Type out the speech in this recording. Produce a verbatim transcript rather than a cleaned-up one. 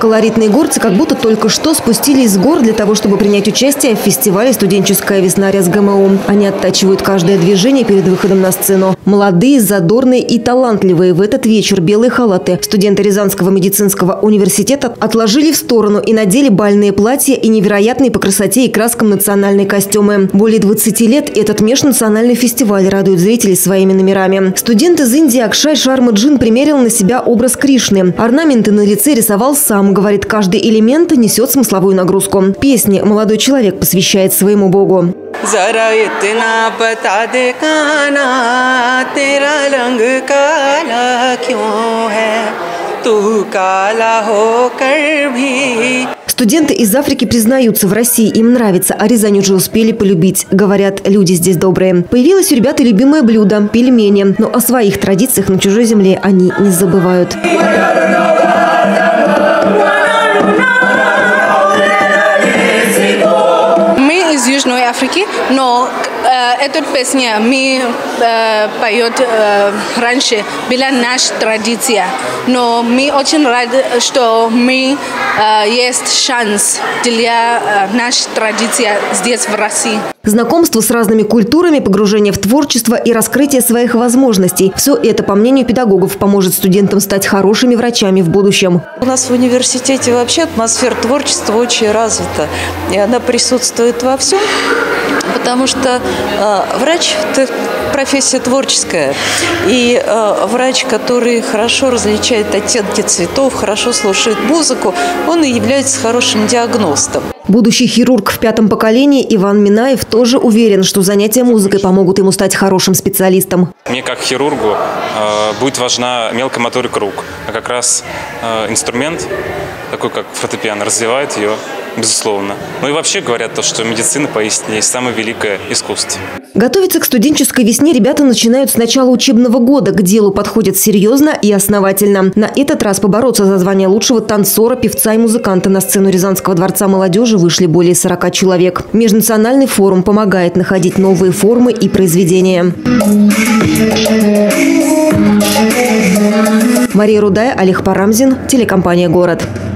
Колоритные горцы как будто только что спустились с гор для того, чтобы принять участие в фестивале «Студенческая весна РязГМУ». Они оттачивают каждое движение перед выходом на сцену. Молодые, задорные и талантливые в этот вечер белые халаты студенты Рязанского медицинского университета отложили в сторону и надели бальные платья и невероятные по красоте и краскам национальные костюмы. Более двадцати лет этот межнациональный фестиваль радует зрителей своими номерами. Студент из Индии Акшай Шарма-Джин примерил на себя образ Кришны. Орнаменты на лице рисовал сам. Говорит, каждый элемент несет смысловую нагрузку. Песни молодой человек посвящает своему богу. Студенты из Африки признаются, в России им нравится, а Рязань уже успели полюбить. Говорят, люди здесь добрые. Появилось у ребят и любимое блюдо – пельмени. Но о своих традициях на чужой земле они не забывают. Мы из Южной Африки, но э, эту песню мы э, поет э, раньше, была наша традиция. Но мы очень рады, что мы э, есть шанс для э, нашей традиции здесь, в России. Знакомство с разными культурами, погружение в творчество и раскрытие своих возможностей. Все это, по мнению педагогов, поможет студентам стать хорошими врачами в будущем. У нас в университете вообще атмосфера творчества очень развита. И она присутствует во всем, потому что э, врач – это профессия творческая. И э, врач, который хорошо различает оттенки цветов, хорошо слушает музыку, он и является хорошим диагностом. Будущий хирург в пятом поколении Иван Минаев тоже уверен, что занятия музыкой помогут ему стать хорошим специалистом. Мне как хирургу э, будет важна мелкая моторика рук. А как раз э, инструмент, такой как фортепиано, развивает ее, безусловно. Ну и вообще говорят, то, что медицина поистине есть самое великое искусство. Готовиться к студенческой весне ребята начинают с начала учебного года. К делу подходят серьезно и основательно. На этот раз побороться за звание лучшего танцора, певца и музыканта на сцену Рязанского дворца молодежи вышли более сорока человек. Межнациональный форум помогает находить новые формы и произведения. Мария Рудая, Олег Парамзин, телекомпания «Город».